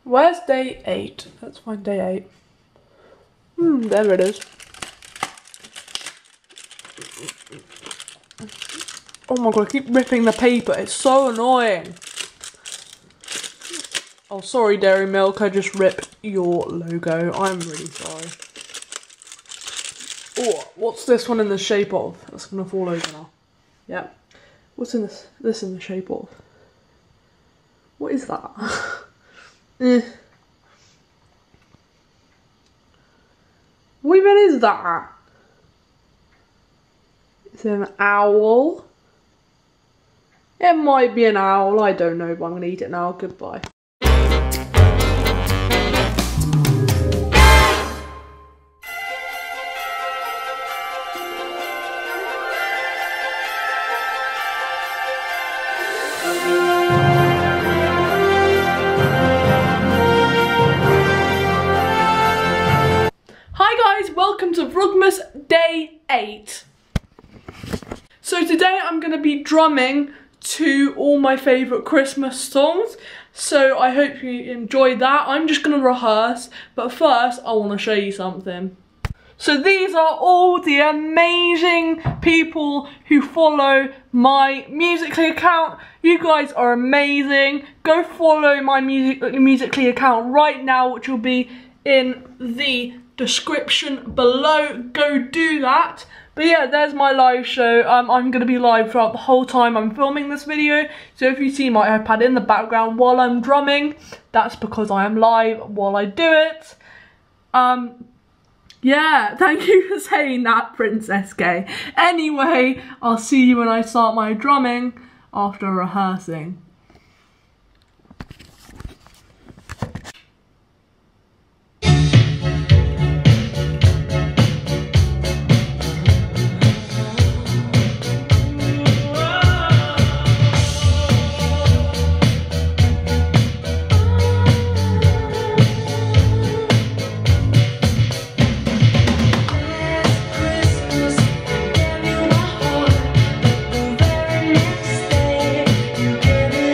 Where's day 8? Let's find day 8. There it is. Oh my god, I keep ripping the paper. It's so annoying. Oh, sorry, Dairy Milk. I just ripped your logo. I'm really sorry. Oh, what's this one in the shape of? That's gonna fall over now. Yeah. What's in this in the shape of? What is that? What even is that? Is it an owl? It might be an owl, I don't know, but I'm gonna eat it now. Goodbye. Hi guys, welcome to Vlogmas day 8. So today I'm going to be drumming to all my favourite Christmas songs. So I hope you enjoy that. I'm just going to rehearse, but first I want to show you something. So these are all the amazing people who follow my Musical.ly account. You guys are amazing. Go follow my Musical.ly account right now, which will be in the description below. Go do that. But yeah, there's my live show. I'm going to be live throughout the whole time I'm filming this video. So if you see my iPad in the background while I'm drumming, that's because I am live while I do it. Yeah, thank you for saying that, Princess K. Anyway, I'll see you when I start my drumming after rehearsing. Next day, you gave me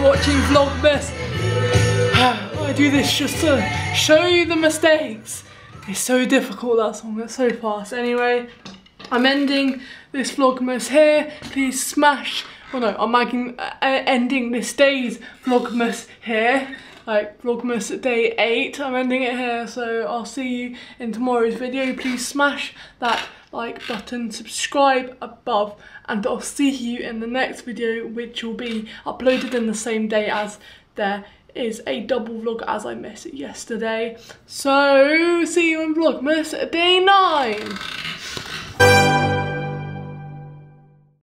watching Vlogmas. I do this just to show you the mistakes. It's so difficult, that song, it's so fast. Anyway, I'm ending this Vlogmas here. Please smash, well no, I'm ending this day's Vlogmas here. Like Vlogmas day 8, I'm ending it here, so I'll see you in tomorrow's video. Please smash that like button, subscribe above, and I'll see you in the next video, which will be uploaded in the same day as there is a double vlog as I missed it yesterday. So see you in Vlogmas day 9.